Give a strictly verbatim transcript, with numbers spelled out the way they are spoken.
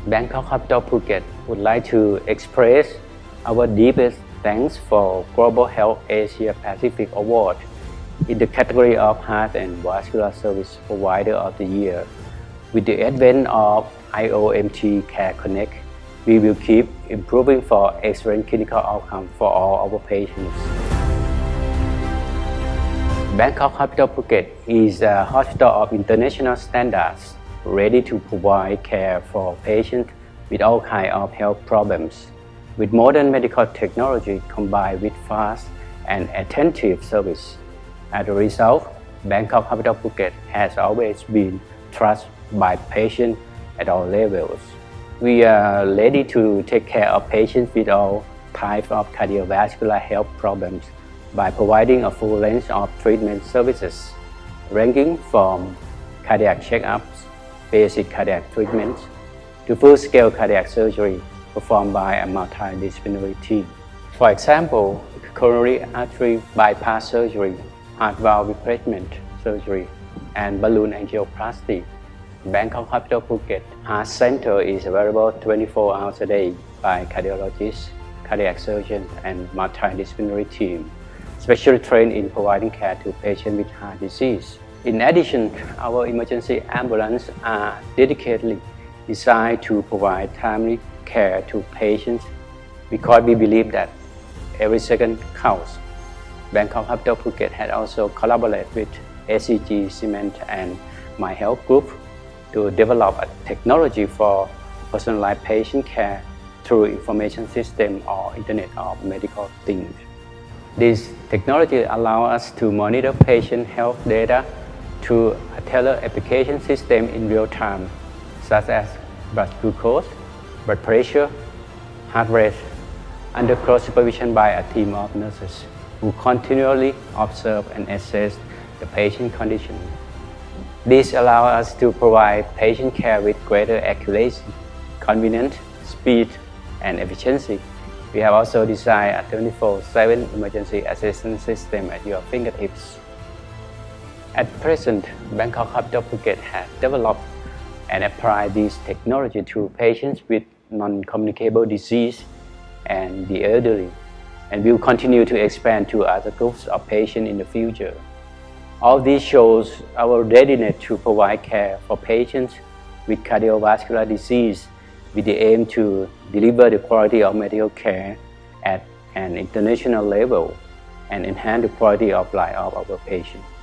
Bangkok Hospital Phuket would like to express our deepest thanks for Global Health Asia Pacific Award in the category of Heart and Vascular Service Provider of the Year. With the advent of I O M T Care Connect, we will keep improving for excellent clinical outcome for all our patients. Bangkok Hospital Phuket is a hospital of international standards, ready to provide care for patients with all kinds of health problems. With modern medical technology combined with fast and attentive service. As a result, Bangkok Hospital Phuket has always been trusted by patients at all levels. We are ready to take care of patients with all types of cardiovascular health problems by providing a full range of treatment services, ranging from cardiac checkups, basic cardiac treatments, to full-scale cardiac surgery performed by a multidisciplinary team. For example, coronary artery bypass surgery, heart valve replacement surgery, and balloon angioplasty. Bangkok Hospital Phuket Heart Center is available twenty-four hours a day by cardiologists, cardiac surgeons, and multidisciplinary team, specially trained in providing care to patients with heart disease. In addition, our emergency ambulances are dedicatedly designed to provide timely care to patients because we believe that every second counts. Bangkok Hospital Phuket has also collaborated with S C G Cement and My Health Group to develop a technology for personalized patient care through information system or Internet of Medical Things. This technology allows us to monitor patient health data through a tailored application system in real time, such as blood glucose, blood pressure, heart rate, under close supervision by a team of nurses who continually observe and assess the patient condition. This allows us to provide patient care with greater accuracy, convenience, speed, and efficiency. We have also designed a twenty-four seven emergency assistance system at your fingertips. At present, Bangkok Hospital Phuket has developed and applied this technology to patients with non-communicable disease and the elderly, and will continue to expand to other groups of patients in the future. All this shows our readiness to provide care for patients with cardiovascular disease with the aim to deliver the quality of medical care at an international level and enhance the quality of life of our patients.